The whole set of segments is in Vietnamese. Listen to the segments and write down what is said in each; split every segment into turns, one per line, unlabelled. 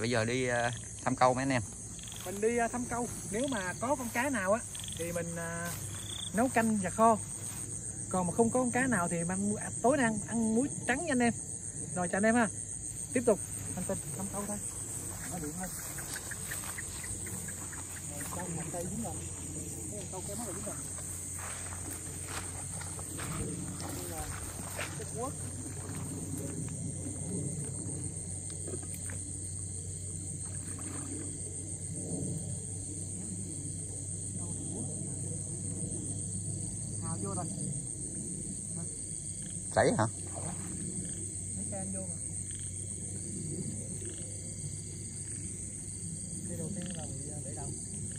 bây giờ đi thăm câu mấy anh em.
Mình đi thăm câu, nếu mà có con cá nào á thì mình nấu canh và kho. Còn mà không có con cá nào thì mình tối nay ăn muối trắng nha anh em. Rồi chào anh em ha. Tiếp tục hành trình thăm câu thôi. Nó điện hơn. Câu một cây dính rồi. Cái câu kéo nó là dính rồi. Đây là cái quất. Vô rồi.
Chảy hả?
Mấy can vô mà. Cái đầu tiên là để đâu?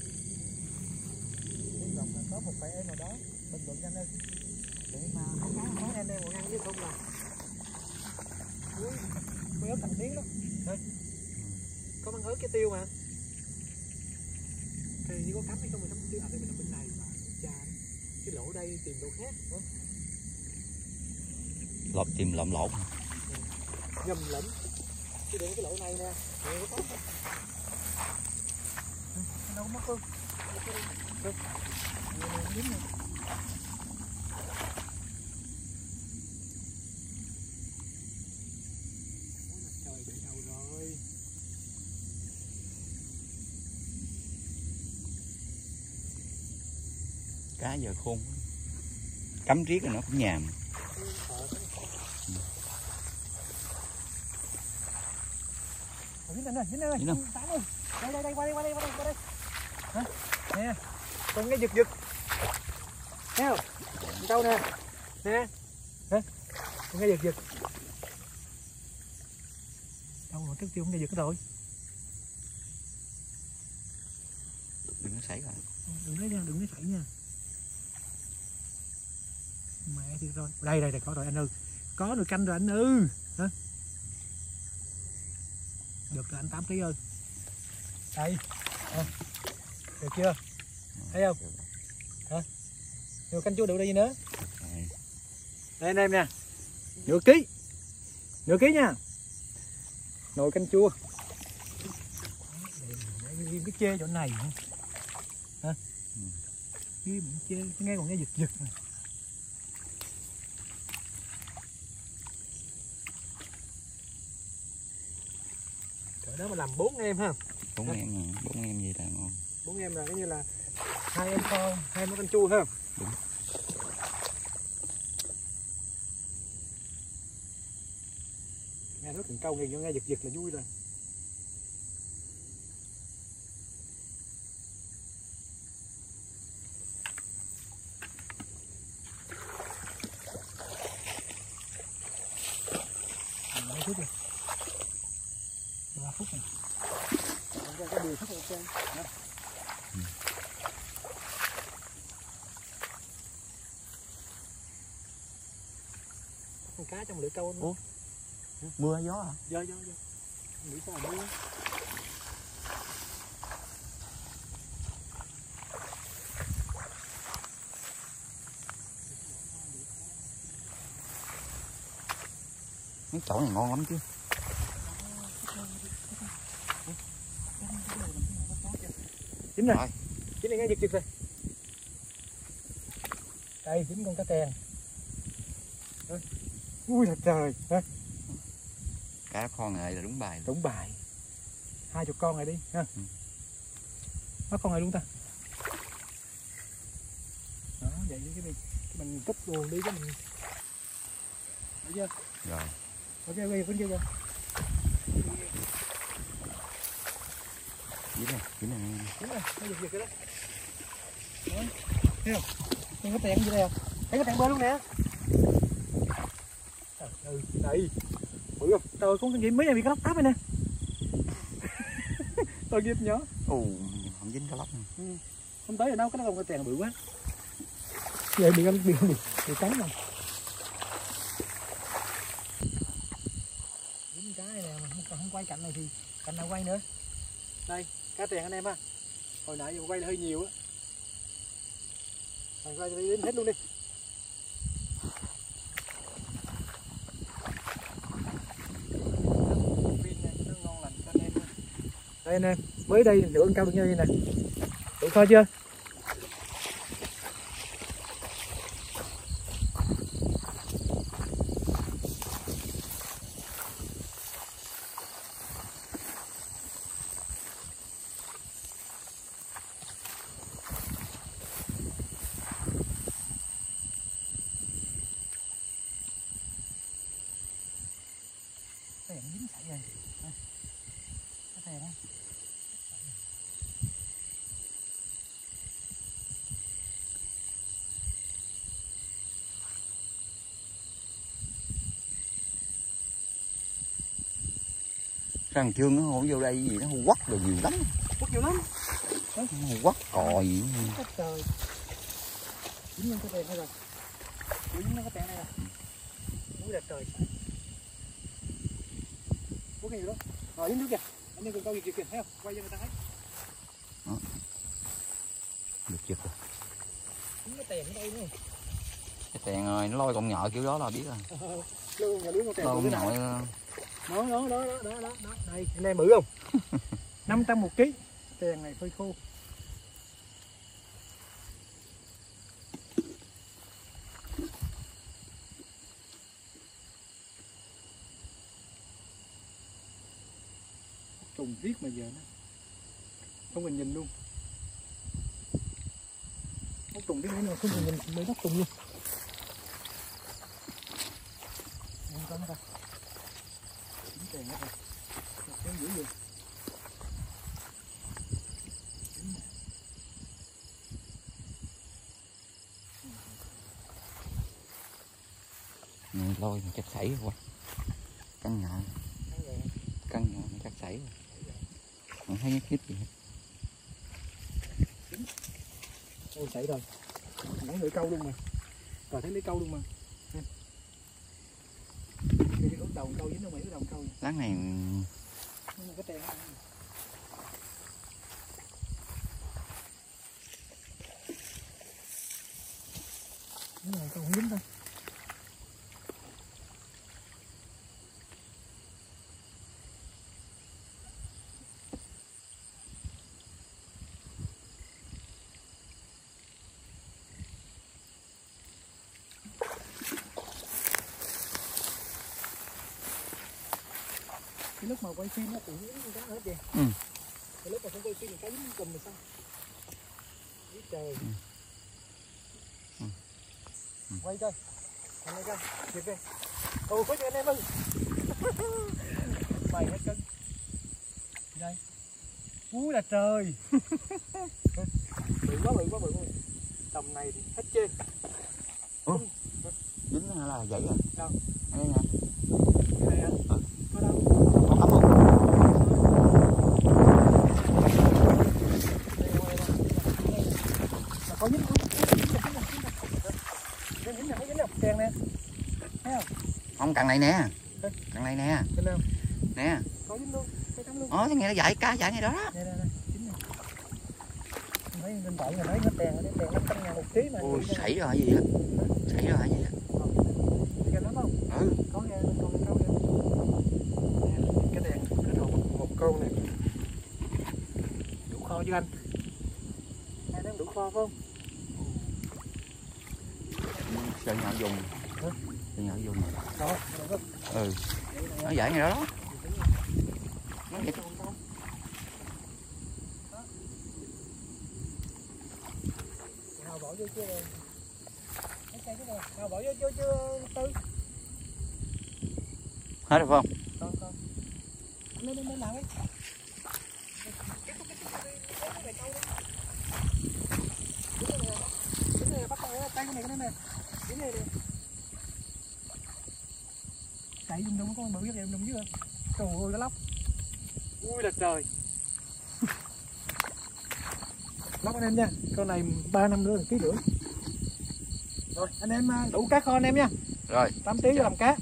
Hy vọng là có một vài em nào đó bình luận nhanh lên để mà có anh em còn ăn chứ không là mới ớt thành tiếng đó. Đây. Có măng ớt cái tiêu mà. Thì chỉ có cắm hay không mà cắm tiêu đây mình nằm bên này mà cha cái lỗ đây tìm lỗ khác nữa.
Lọt tìm lộn lộn.
Nhầm lẫn. Chứ để cái lỗ này nè. Đâu có mất không? Được. Đúng rồi. Trời để đâu rồi?
Cá giờ khôn. Cắm riết rồi nó cũng nhàm.
Dính lên ơi, dính lên. Đây, qua đây. Hả? Nè, con nghe giật. Thấy không? Câu nè. Nè. Hả? Con nghe giật. Đâu rồi, trước tiêu con nghe giật rồi.
Đừng có xảy ra.
Đừng có xảy nha. Mẹ thì rồi. Đây có rồi anh ơi. Có nồi canh rồi anh ư. Hả? Được rồi anh 8 kg ơi. Đây. Được chưa? Thấy không? Hả? Nồi canh chua được đây gì nữa? Đây anh em nè. Nửa ký nha. Nồi canh chua. Để cái chê chỗ này hả? Hả? Cái chê nghe còn nghe giật này. Đó mà làm 4 em ha.
4 em gì là ngon.
4 em là cái như là 2 em kho, 2 em canh chua ha.
Đúng.
Nghe nói cần câu nghe giật là vui rồi. Mấy phút rồi. 3 phút rồi. Cái điều rất ok. Con cá trong lưỡi câu.
Ủa? Mưa gió hả?
Gió. Nghĩ sao là mưa.
Mấy chỗ này ngon lắm chứ.
Dính rồi. Dính này nghe giật rồi. Đây dính con cá tèn. Ui là trời.
Cá kho này là đúng bài.
Đúng bài. 20 con này đi ha. Có con này luôn ta. Đó vậy cái mình cúp luôn đi cái mình. Được chưa?
Rồi.
Ok quay vẫn chưa rồi.
Dính này.
Đúng rồi, nó giật cái đó. Đó. Thấy không? Con có tèn gì đây không? Thấy có tèn bơi luôn nè. Đây. Bự không? Trời con gì mấy này bị cá lóc táp này nè. Tôi ghép nhớ.
Không dính cá lóc nè.
Không tới rồi đâu, cái đó không có tèn bự quá. Vậy bị cắn rồi. Dính cái này mà không quay cạnh này thì cạnh nào quay nữa. Đây, cá tèn anh em ha. Hồi nãy giờ quay là hơi nhiều á. Rồi quay đi hết luôn đi. Pin này nó ngon lành cho anh em. Đây anh em, mới đây độ ăn cao được như thế này. Đủ kho chưa? Cái này dính sảy rồi. Cái này
Thằng Trương nó không vô đây gì nó quất rồi nhiều lắm.
quất nhiều lắm.
Nó quất cò gì.
Trời. Dính lên cái đèn này rồi. Dính lên cái đèn này rồi. Úi đẹp trời. Quất nhiều đó. Rồi dính nước kìa. Anh em cùng câu gì kìa, thấy không? Quay cho người ta thấy.
Đó. Được chưa?
Dính cái đèn ở đây nữa.
Cái tèn rồi nó lôi con nhỏ kiểu đó là biết rồi.
Lôi con đèn.
Lôi con nhỏ.
Đó. Đây, anh em bự không? 500 một ký. Đèn này phơi khô. Trùng riết mà giờ nó không cần nhìn luôn. Ốc trùng riết nữa không cần nhìn mới bắt trùng luôn. Không có nó ta. Dính đèn hết rồi. Một cái dữ vậy.
Lôi mà chắc sảy quá. Căng nhỏ mà chắc sảy rồi. Không thấy nhít gì hết.
Ôi sảy rồi. Nãy lưỡi câu luôn mà. Rồi thấy lưỡi câu luôn mà. Cái ước đầu câu dính đâu mà ước đầu câu.
Láng này
Cái đèn này. Cái này câu không dính thôi. Cái lúc mà quay phim nó cũng dính cá hết vậy. Cái lúc mà không quay phim thì cá dính cùm rồi sao? Trời. Quay coi. Anh ơi coi, kịp kìa. Ồ, có cho anh em ơi. Mày hết cân. Đây. Úi là trời. Bự quá. Tầm này thì hết chê.
dính nó là vậy rồi.
Đâu?
Đây nè.
Cái này hả? Có đâu?
Có ấm không?
Có dính không? Dính nè, đèn nè. Thấy không?
Không, cần này nè. Cần này nè.
Dính không?
Nè.
Có dính luôn, cái trắng luôn.
Thế nghe nó dạy cá dạy ngay đó đó.
Đây, dính nè. Mấy bên bậy là nói hết đèn 500.000 một ký mà.
Ôi, sảy rồi hả gì á? Sảy rồi hả gì á?
Nghe lắm không? Có nghe lên con câu kìa. Cái đèn cái đầu một con này. Đủ kho chưa anh? Hai đứa đủ kho phải không?
Sợ nhỏ dùng. Sợ nhỏ dùng.
Đó,
Nó dạy ngay đó đó. Nó vậy.
Hào bỏ vô chưa rồi? Hào bỏ vô chưa Tư?
Hết được không?
Con. Lên nào ấy. Cái này bắt tay cái này nè. Cái này nè. Chạy dung đông có con bự cái em đông dưới. Trời ơi cái lóc. Ui là trời. Lóc anh em nha. Con này 3 năm nữa là ký rưỡi. Rồi anh em đủ cá kho anh em nha.
Rồi
8 kg làm cá.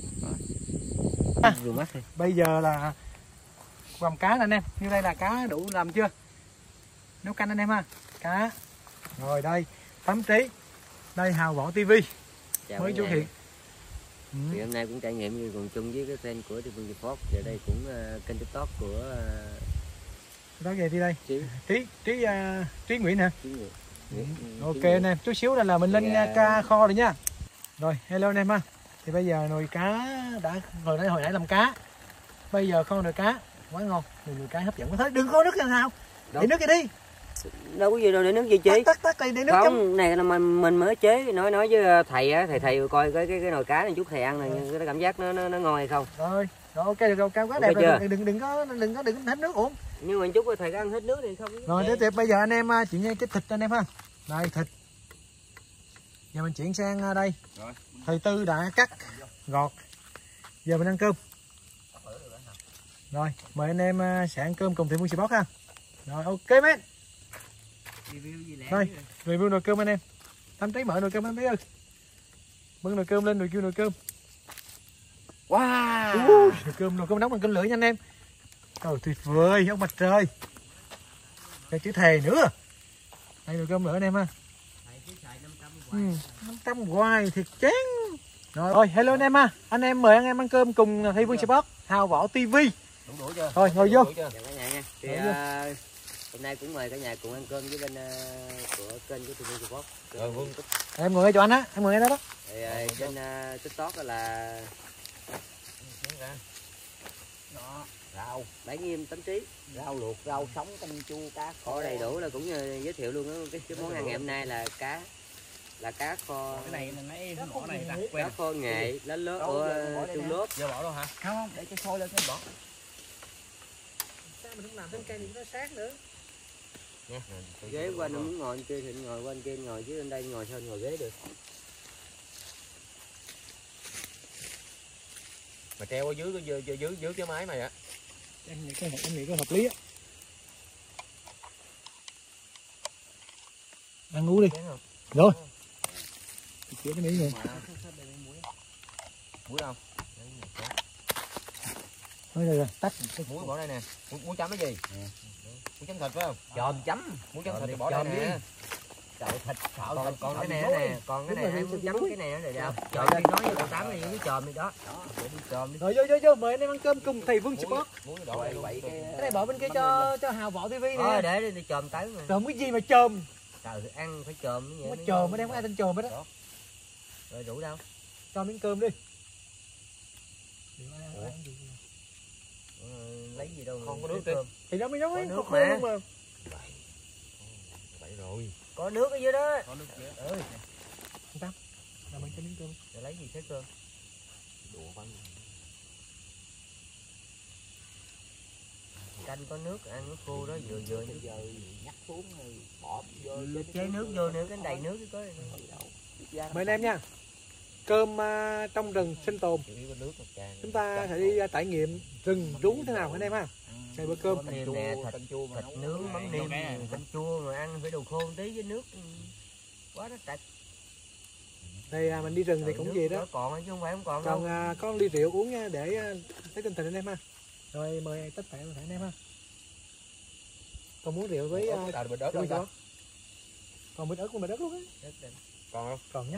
Bây giờ là làm cá nè anh em. Như đây là cá đủ làm chưa? Nấu canh anh em ha. Cá. Rồi đây 8 kg. Đây Hào Võ TV.
Chào
mới xuất hiện.
Thì hôm nay cũng trải nghiệm như cùng chung với cái kênh của Địa Phương Deport. Giờ đây cũng kênh TikTok của
Đó về đi đây.
Trí.
Trí Nguyễn hả?
Trí Nguyễn.
Ok anh em, chút xíu là mình lên ca kho rồi nha. Rồi, hello anh em ha. Thì bây giờ nồi cá đã hồi nãy làm cá. Bây giờ kho nồi cá quá ngon, nồi cá hấp dẫn quá. Thôi đừng kho nước nào. Để nước kia đi.
Đâu có gì đâu để nước gì chị.
Tắt đây để nước
Không,
chấm.
này là mình mới chế, nói với thầy á, thầy coi cái nồi cá này chút thầy ăn này, cái cảm giác nó ngon hay không.
Rồi ok được rồi, cao quá
Ok
đẹp
chưa?
rồi, đừng có hết nước uống.
Nhưng mà chút thầy có ăn hết nước thì không.
Rồi tiếp tiếp bây giờ anh em chuyển ngay cái thịt anh em ha. Đây thịt. Giờ mình chuyển sang đây.
Rồi.
Thầy Tư đã cắt gọt. Giờ mình ăn cơm. Rồi, mời anh em sẽ ăn cơm cùng Thị Phương Xì Bót ha. Rồi ok men. Đây, review nồi cơm anh em. Tâm Trí mở nồi cơm anh Trí ơi. Bưng nồi cơm lên rồi kêu nồi cơm.
Wow.
Nồi cơm nóng bằng cơm lửa nha anh em. Trời tuyệt vời, ông mặt trời. Đây chữ thề nữa. Đây nồi cơm lửa anh em ha. 500 hoài thiệt chán. Rồi, hello anh em ha. Anh em mời anh em ăn cơm cùng Thị Phương Xì Bót, Hào Võ TV.
Đủ chưa?
Rồi ngồi vô.
Chào cả nhà nha. Thì hôm nay cũng mời cả nhà cùng ăn cơm với bên của kênh của Thị Phương Xì Bót.
Em ngồi ngay chỗ anh á, em ngồi ngay đó đó.
Thì trên TikTok là
Rau,
Bảy Nghiêm Tấm Trí.
rau luộc, rau sống, canh chua, cá
Có đầy đủ, là cũng như giới thiệu luôn đó. Cái món ăn ngày hôm nay là cá kho.
Cái này mấy mỏ này đặt
Cá kho nghệ lá lốt của tiêu lốt.
Giờ bỏ đâu hả? Không, để cho sôi lên cái bỏ.
Sao mình không làm thêm cây thì nó sát nữa.
Nha. Ghế qua nó muốn ngồi bên kia thì ngồi qua bên kia, ngồi chứ bên đây ngồi sao ngồi ghế được.
Mà treo ở dưới cái máy mày á.
Em nghĩ có hợp lý á. Ăn ngủ đi. Rồi. Chữa cái miếng rồi.
Muối đâu?
Rồi, tắt.
Muối bỏ đây nè. Muối chấm cái gì? Muối chấm thịt phải không?
Chòm chấm.
Muối chấm thịt thì bỏ đây nè.
Trời thịt
Còn
cái này nè, còn cái này muốn chấm cái này nữa đâu. Chòm đi nói với cậu Tám này với chòm đi đó. Để đi chòm đi.
Rồi vô mời anh em ăn cơm cùng Thầy Phương Xì Bót.
Muối đổ đây vậy
Cái này bỏ bên kia cho Hào Võ TV nè.
Để đi chòm tới mà.
Chồm cái gì mà chồm?
Trời ăn phải chòm như
Có
vậy.
chồm ở đây không ai tên chồm hết đó.
Rồi đủ đâu?
Cho miếng cơm đi.
Lấy gì đâu
không có nước đi.
Thì đó mới nói
nước
có
mà.
mà.
Vậy rồi.
Có nước ở dưới đó.
Có nước kia.
Tâm. Làm mình cho miếng cơm.
Để lấy gì thế cơm?
Đùa bắn.
Canh có nước ăn nước khô đó vừa
Giờ nhắc xuống rồi bỏ vô
chế nước vô nữa cái đầy nước có.
Mời anh em nha. Cơm trong rừng sinh tồn. Chúng ta sẽ đi trải nghiệm rừng rú thế nào anh em ha. Đây bữa cơm.
Nè, thịt nướng mắm nêm canh chua mà ăn phải đồ khô tí với nước quá nó tạch.
Đây mình đi rừng thì cũng gì đó.
Còn chứ không phải không còn
Còn
đâu.
có ly rượu uống nha để thấy tinh thần anh em ha. Rồi mời tất cả anh em ha. Còn muốn rượu với còn bịch ớt con bịch ớt luôn á.
Còn không?
Còn nhá.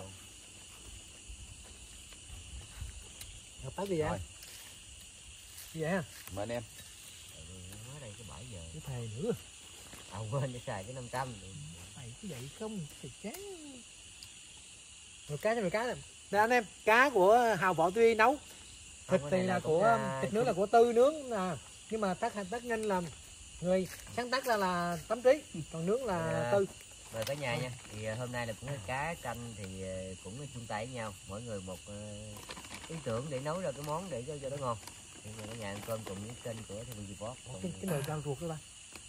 Hợp tác gì vậy? Gì vậy ha?
Mời anh em.
Nói đây cái 7 giờ.
Cái thầy nữa.
Quên để xài cái 500.
Mày cứ vậy không thì chán. Rồi cá. Đây anh em, cá của Hào Võ TV nấu. Thịt thì là của thịt nướng là của Tư nướng nè. Nhưng mà tác nhân làm người sáng tác ra là Tấm Trí, còn nướng là Tư.
Rồi cả nhà nha. Thì hôm nay là cũng cá canh thì cũng chung tay với nhau, mỗi người một ý tưởng để nấu ra cái món để cho nó ngon. Thì cả nhà ăn cơm cùng với kênh của Thị Phương Xì Bót.
Cái nồi rau ruột đó ba.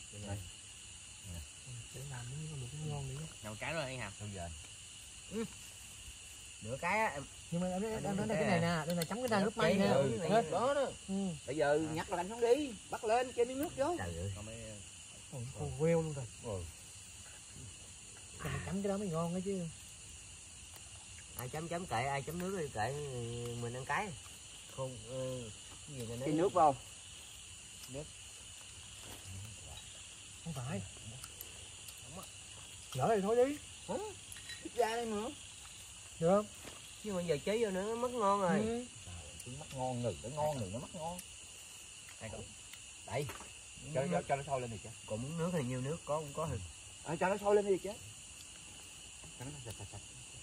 Để làm một cái ngon nữa.
Nấu cái rồi anh Hào.
Bây giờ.
Nửa cái á.
Nhưng mà anh nói cái này nè, đây là chấm cái rang lúc may nha.
Hết đó đó. Bây giờ nhắc là anh xuống đi, bắt lên cho miếng nước vô.
Trời ơi.
Còn queo luôn rồi. Mình chấm cái đó mới ngon đó chứ.
Ai chấm kệ, ai chấm nước thì kệ mình ăn cái. Không cái gì
Cái nước vào.
Không phải. Lỡ thì thôi đi.
Ra đây nữa.
Được không?
Nhưng mà giờ chế vô nữa nó mất ngon rồi.
Mắt ngon người, nó ngon người nó mắt ngon. Đây. cho nó sôi lên đi chứ.
Còn muốn nước thì nhiều nước, có không có thì
Cho nó sôi lên đi chứ. Cho nó sạch.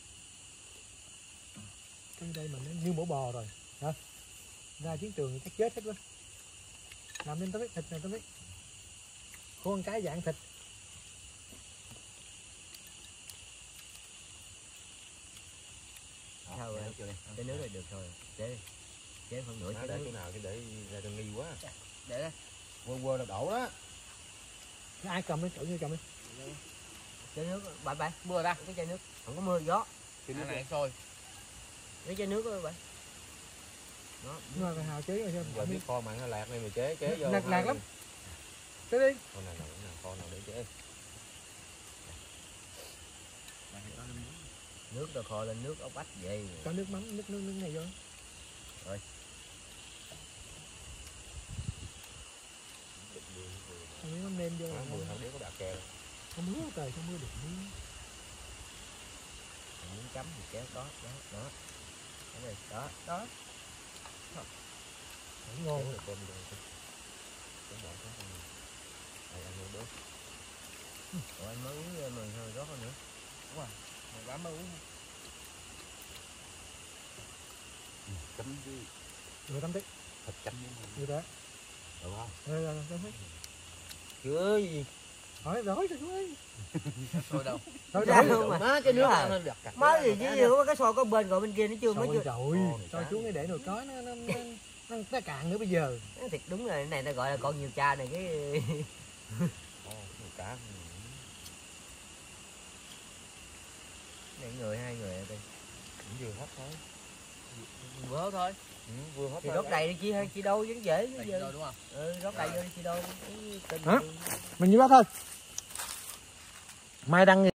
Cái đây mà nó như mổ bò rồi hả? Ra chiến trường thì chắc chết hết quá. Làm nên tao biết thịt này tao biết. Con cái dạng thịt.
sao rồi? Cái nước này được rồi. Chế phần nửa
Để
nước.
chỗ nào cái để ra nghi quá.
Để đây.
Quơ là đổ đó.
Ai cầm đấy, cậu như cầm đi.
Chai nước bạn mưa ra cái chai nước không có mưa gió
Cái nước
này sôi cái chai nước đó bạn đó
Nhưng mà hào chế rồi
giờ biết kho mặn nó lạc này mày chế vô.
Lạc lắm. Chế đi.
Con này kho nào để chế.
nước rồi kho lên nước ốc ách vậy.
Cho nước mắm, nước này vô.
Rồi.
Miếng mắm nêm vô.
Mưa không biết có bạc kè.
Không mưa trời, không mưa được mưa.
Muốn chấm thì kéo đó. Đó.
Ngon.
Cơm rồi. Cơm bỏ cái con này. Đây ăn luôn được.
Ủa anh mới uống mừng thôi rót nữa. Đúng rồi. Mình bám mới uống.
Chấm với
Rồi tắm tí.
thịt chấm
Như thế.
được không?
Rồi tắm tí.
Chưa gì.
Hỏi rồi cho chú ơi.
Rồi đâu?
Rồi
Không mà. Má cái nước à. Má gì chứ có cái xô có bên rồi bên kia nó chưa mới chưa.
Rồi. Cho chú này để nồi cói nó cạn nữa bây giờ.
Thiệt đúng rồi, cái này ta gọi là con nhiều cha này cái
Cá.
này người hai người đây.
Cũng vừa hết thôi.
Vừa thôi.
Vừa hết.
Thì rót đầy đi chi đâu vẫn dễ bây giờ. Đúng không? Rót đầy vô đi chi đâu.
Hả? Mình như bác thôi. Mai đăng